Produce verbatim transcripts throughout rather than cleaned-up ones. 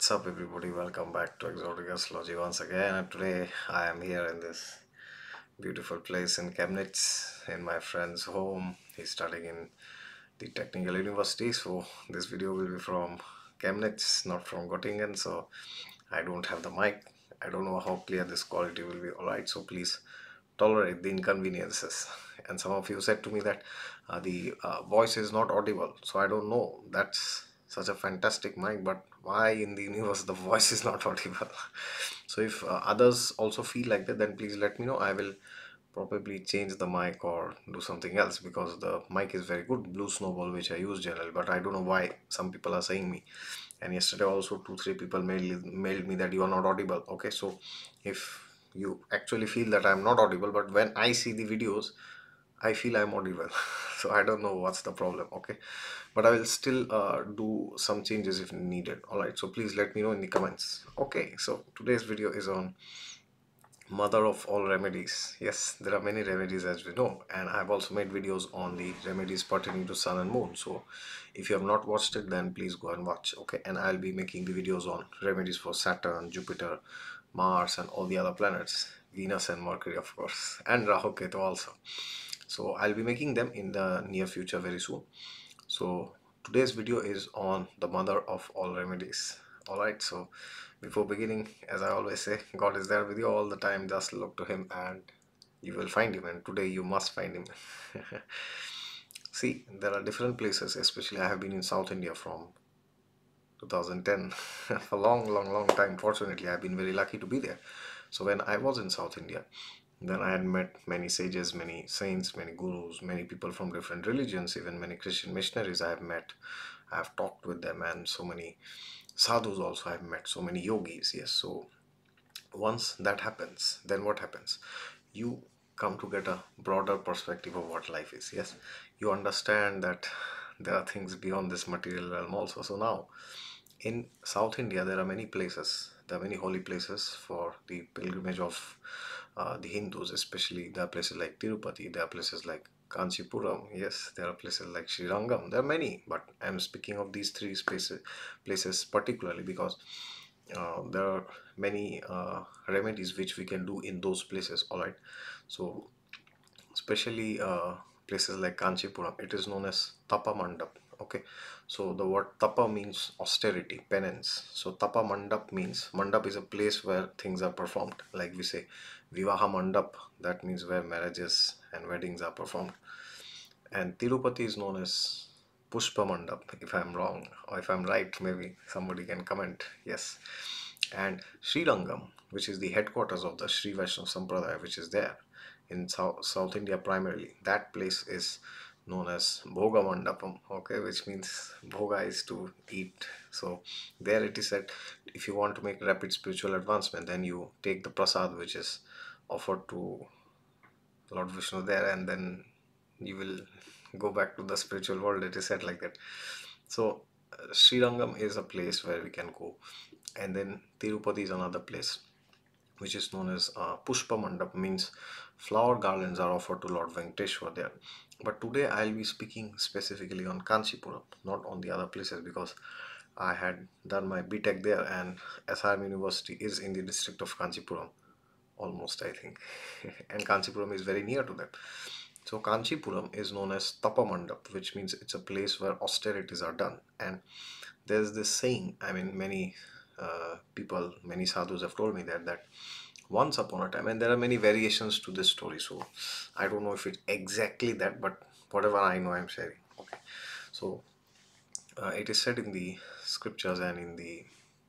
What's up, everybody? Welcome back to Exotic Astrology once again. And today I am here in this beautiful place in Chemnitz, in my friend's home. He's studying in the Technical University, so this video will be from Chemnitz, not from Göttingen. So I don't have the mic. I don't know how clear this quality will be. Alright, so please tolerate the inconveniences. And some of you said to me that uh, the uh, voice is not audible, so I don't know. That's such a fantastic mic, but why in the universe the voice is not audible? So if uh, others also feel like that, then please let me know. I will probably change the mic or do something else, because the mic is very good, Blue Snowball, which I use generally, but I don't know why some people are saying me. And yesterday also two three people mailed, mailed me that you are not audible. Okay, so if you actually feel that I'm not audible, but when I see the videos I feel I'm audible. So I don't know what's the problem. Okay, but I will still uh, do some changes if needed. All right, so please let me know in the comments. Okay, so today's video is on mother of all remedies. Yes, there are many remedies, as we know, and I've also made videos on the remedies pertaining to sun and moon. So if you have not watched it, then please go and watch. Okay, and I'll be making the videos on remedies for Saturn, Jupiter, Mars, and all the other planets, Venus and Mercury, of course, and Rahu Ketu also. So I'll be making them in the near future very soon. So today's video is on the mother of all remedies. Alright, so before beginning, as I always say, God is there with you all the time. Just look to him and you will find him, and today you must find him. See, there are different places, especially I have been in South India from two thousand ten. A long long long time. Fortunately, I've been very lucky to be there. So when I was in South India, then I had met many sages, many saints, many gurus, many people from different religions, even many Christian missionaries I have met. I have talked with them, and so many sadhus also I have met, so many yogis. Yes, so once that happens, then what happens? You come to get a broader perspective of what life is. Yes, you understand that there are things beyond this material realm also. So now in South India, there are many places. There are many holy places for the pilgrimage of uh, the Hindus, especially. There are places like Tirupati, there are places like Kanchipuram, yes, there are places like Sri Rangam. There are many, but I'm speaking of these three spaces, places particularly because uh, there are many uh, remedies which we can do in those places. All right, so especially uh, places like Kanchipuram, it is known as Tapa Mandap. Okay, so the word Tapa means austerity, penance. So Tapa Mandap means, Mandap is a place where things are performed. Like we say, Vivaha Mandap, that means where marriages and weddings are performed. And Tirupati is known as Pushpa Mandap, if I'm wrong, or if I'm right, maybe somebody can comment. Yes. And Sri Rangam, which is the headquarters of the Sri Vaishnava Sampradaya, which is there in South, South India primarily, that place is known as Bhoga Mandapam, okay, which means Bhoga is to eat. So there it is said, if you want to make rapid spiritual advancement, then you take the prasad which is offered to Lord Vishnu there, and then you will go back to the spiritual world. It is said like that. So uh, Sri Rangam is a place where we can go, and then Tirupati is another place which is known as uh, Pushpa Mandap, means flower garlands are offered to Lord Venkateshwar there. But today I'll be speaking specifically on Kanchipuram, not on the other places, because I had done my B Tech there, and S R M University is in the district of Kanchipuram, almost I think, and Kanchipuram is very near to that. So Kanchipuram is known as Tapa Mandap, which means it's a place where austerities are done. And there's this saying, I mean, many uh, people, many sadhus have told me that, that once upon a time, and there are many variations to this story, so I don't know if it's exactly that, but whatever I know, I'm sharing. Okay, so uh, it is said in the scriptures and in the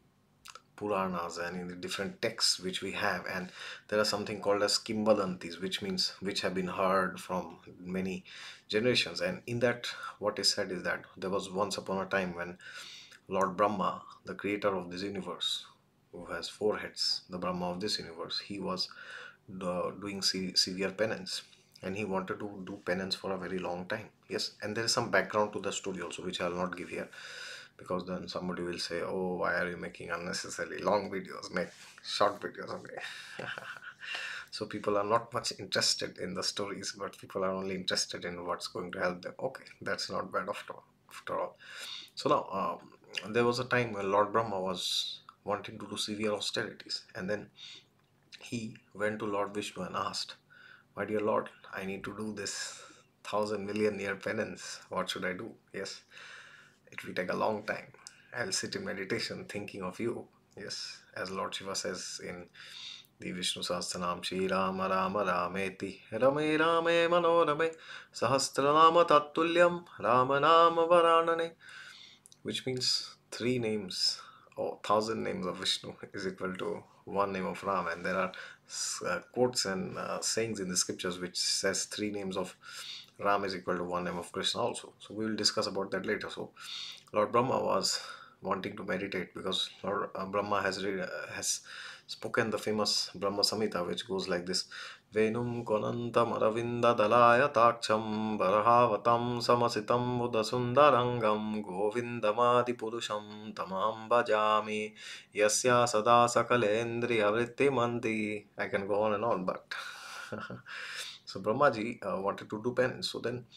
Puranas and in the different texts which we have, and there are something called as Kimbadantis, which means which have been heard from many generations. And in that, what is said is that there was once upon a time when Lord Brahma, the creator of this universe, who has four heads, the Brahma of this universe, he was uh, doing se severe penance, and he wanted to do penance for a very long time. Yes, and there is some background to the story also, which I will not give here, because then somebody will say, oh, why are you making unnecessarily long videos? Make short videos. Okay. So people are not much interested in the stories, but people are only interested in what's going to help them. Okay, that's not bad after all. After all. So now um, there was a time when Lord Brahma was wanting to do severe austerities. And then he went to Lord Vishnu and asked, my dear Lord, I need to do this thousand million year penance. What should I do? Yes, it will take a long time. I'll sit in meditation thinking of you. Yes, as Lord Shiva says in the Vishnu Sahasranam, Shri Rama Rama Rameti Rame Rame Manorame Sahasranama Tattulyam Rama Nama Varanane, which means three names or thousand names of Vishnu is equal to one name of Ram. And there are uh, quotes and uh, sayings in the scriptures which says three names of Ram is equal to one name of Krishna also. So we will discuss about that later. So Lord Brahma was wanting to meditate because Lord uh, Brahma has re- uh, has spoken the famous Brahma Samhita, which goes like this: Venum konantam aravinda dalaya takcham barahavatam samasitam udasundarangam govindamadi purusham tamam bhajami yasya sada sakalendriya vrittimanti. I can go on and on, but so Brahmaji uh, wanted to do penance. So then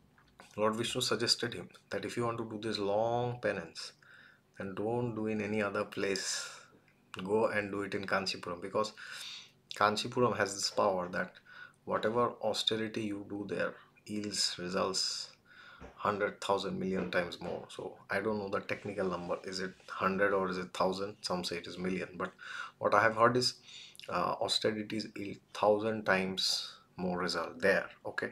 Lord Vishnu suggested him that if you want to do this long penance, then don't do in any other place. Go and do it in Kanchipuram, because Kanchipuram has this power that whatever austerity you do there yields results hundred thousand million times more. So I don't know the technical number. Is it hundred or is it thousand? Some say it is million. But what I have heard is uh, austerities yield thousand times more result there. Okay,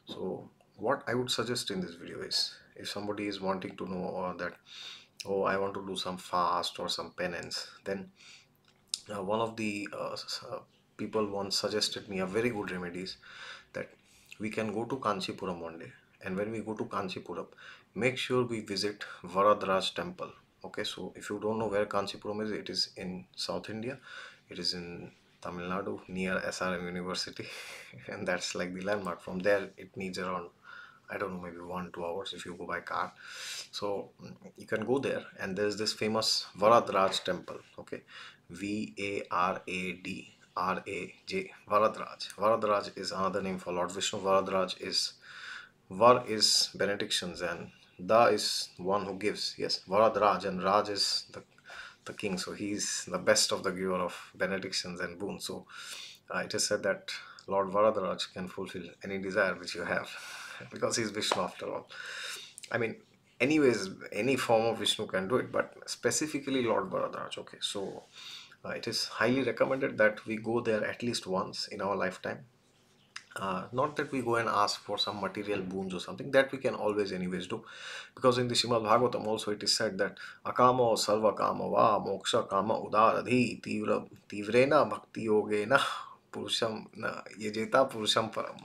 so what I would suggest in this video is, if somebody is wanting to know uh, that, oh, I want to do some fast or some penance, then uh, one of the uh, s- uh, people once suggested me a very good remedies, that we can go to Kanchipuram one day, and when we go to Kanchipuram, make sure we visit Varadraj temple. Okay, so if you don't know where Kanchipuram is, it is in South India. It is in Tamil Nadu near S R M University, and that's like the landmark. From there, it needs around, I don't know, maybe one two hours if you go by car. So mm, you can go there, and there's this famous Varadraj temple. Okay, V A R A D R A J, Varadraj. Varadraj is another name for Lord Vishnu. Varadraj is, Var is benedictions and Da is one who gives. Yes, Varadraj, and Raj is the the king, so he's the best of the giver of benedictions and boons. So uh, it is said that Lord Varadaraj can fulfill any desire which you have because he's Vishnu after all. I mean, anyways, any form of Vishnu can do it, but specifically Lord Varadaraj. Okay, so uh, it is highly recommended that we go there at least once in our lifetime. Uh, not that we go and ask for some material boons or something, that we can always anyways do, because in the Srimad Bhagavatam also it is said that akamo sarva kama va moksha kama udaradhi tivra tivrena bhakti yogena purusham na yajeta purusham param.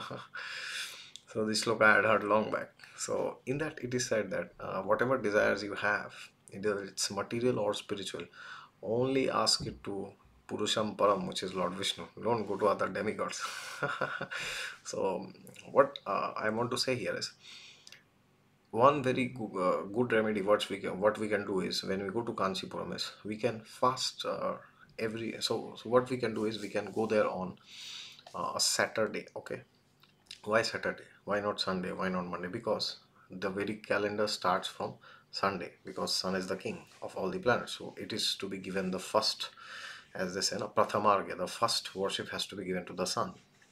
So this sloka I had heard long back. So in that it is said that uh, whatever desires you have, either it's material or spiritual, only ask it to Purusham Param, which is Lord Vishnu. Don't go to other demigods. So what uh, I want to say here is, one very good, uh, good remedy what we can what we can do is, when we go to Kanchipuram is we can fast uh, every so, so what we can do is we can go there on uh, a Saturday. Okay, why Saturday? Why not Sunday? Why not Monday? Because the Vedic calendar starts from Sunday, because Sun is the king of all the planets. So it is to be given the first, as they say, no, Prathamargya, the first worship has to be given to the sun.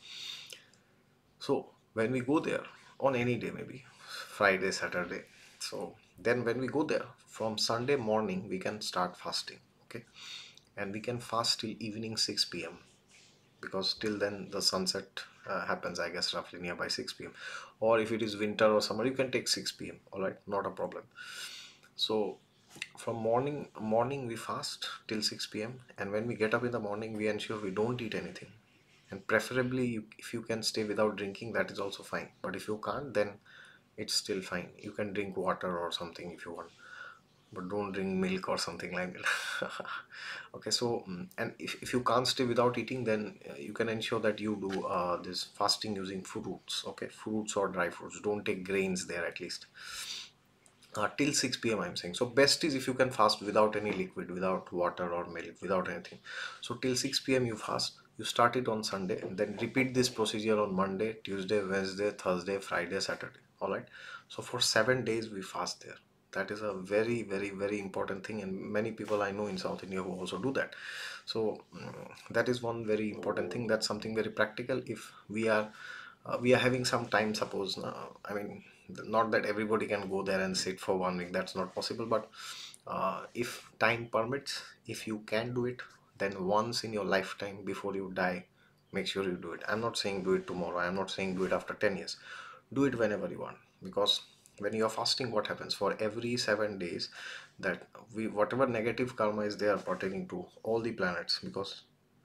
So when we go there on any day, maybe Friday, Saturday, so then when we go there from Sunday morning, we can start fasting. Okay, and we can fast till evening six p m, because till then the sunset uh, happens, I guess, roughly nearby six p m. Or if it is winter or summer, you can take six p m. All right, not a problem. So from morning morning we fast till six p m, and when we get up in the morning, we ensure we don't eat anything. And preferably, you, if you can stay without drinking, that is also fine. But if you can't, then it's still fine. You can drink water or something if you want, but don't drink milk or something like that. Okay, so mm, and if, if you can't stay without eating, then uh, you can ensure that you do uh, this fasting using fruits. Okay, fruits or dry fruits. Don't take grains there at least. Uh, till six p m I'm saying. So best is if you can fast without any liquid, without water or milk, without anything. So till six p m you fast. You start it on Sunday, and then repeat this procedure on Monday, Tuesday, Wednesday, Thursday, Friday, Saturday. All right. So for seven days we fast there. That is a very, very, very important thing, and many people I know in South India who also do that. So mm, that is one very important thing. That's something very practical. If we are uh, we are having some time, suppose, uh, I mean, not that everybody can go there and sit for one week. That's not possible. But uh, if time permits, if you can do it, then once in your lifetime before you die, make sure you do it. I'm not saying do it tomorrow. I'm not saying do it after ten years. Do it whenever you want, because when you're fasting, what happens for every seven days, that we whatever negative karma is there pertaining to all the planets, because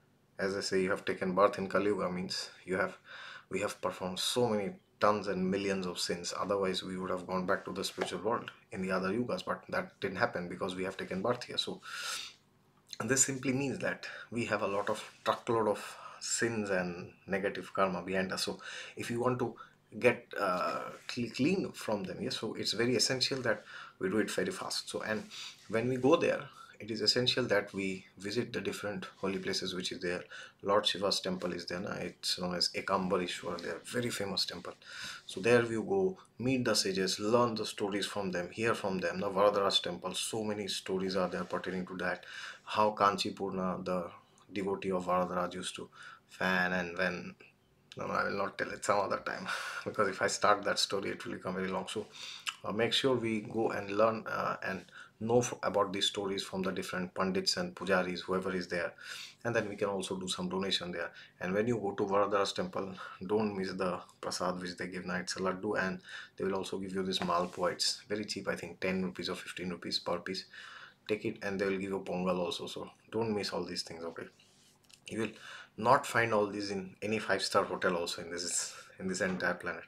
as I say, you have taken birth in Kali Yuga, means you have we have performed so many tons and millions of sins. Otherwise, we would have gone back to the spiritual world in the other yugas, but that didn't happen because we have taken birth here. So and this simply means that we have a lot of truckload of sins and negative karma behind us. So if you want to get uh, cle- clean from them, yes, so it's very essential that we do it very fast. So and when we go there, it is essential that we visit the different holy places which is there. Lord Shiva's temple is there, na? It's known as Ekambarishwar. They are very famous temple. So there we go, meet the sages, learn the stories from them, hear from them. Now Varadara's temple, so many stories are there pertaining to that. How Kanchipurna, the devotee of Varadara, used to fan, and when no, no, I will not tell it some other time because if I start that story, it will become very long. So uh, make sure we go and learn uh, and know f- about these stories from the different pandits and pujaris, whoever is there, and then we can also do some donation there. And when you go to Varadara's temple, don't miss the prasad which they give. Now it's a laddu, and they will also give you this malpua. It's very cheap, I think ten rupees or fifteen rupees per piece. Take it, and they will give you pongal also. So don't miss all these things, okay? You will not find all these in any five star hotel also in this in this entire planet.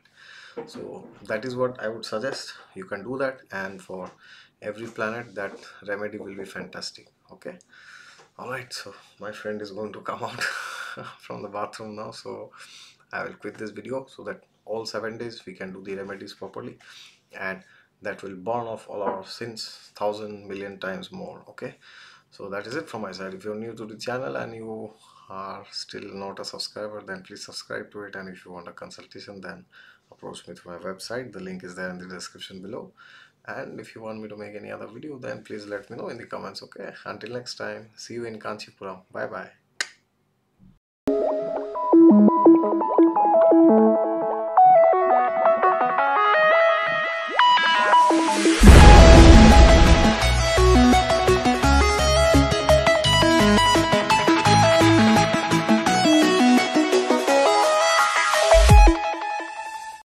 So that is what I would suggest. You can do that, and for every planet, that remedy will be fantastic. Okay. All right. So my friend is going to come out from the bathroom now, so I will quit this video so that all seven days we can do the remedies properly, and that will burn off all our sins thousand million times more. Okay. So that is it from my side. If you're new to the channel and you are still not a subscriber, then please subscribe to it. And if you want a consultation, then approach me through my website. The link is there in the description below. And if you want me to make any other video, then please let me know in the comments. Okay. Until next time, see you in Kanchipuram. Bye bye.